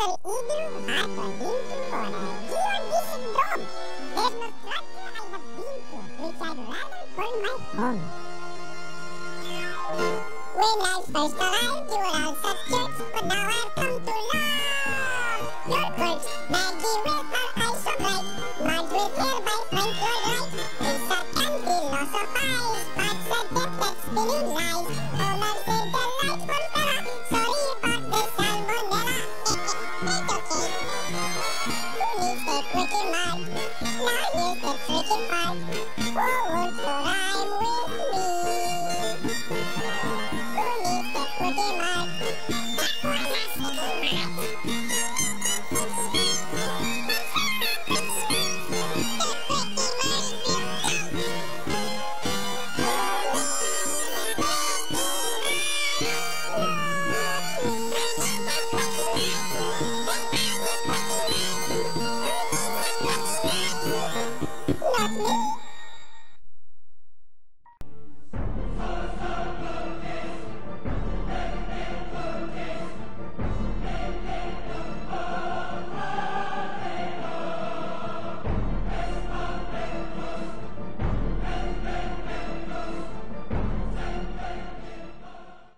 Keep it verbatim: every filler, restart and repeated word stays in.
either hot or drinking water. Here is a drum. There's no structure I have been to, which I'd rather call my home. When I first arrived, you were all such jerks, but now I've come to love your quirks.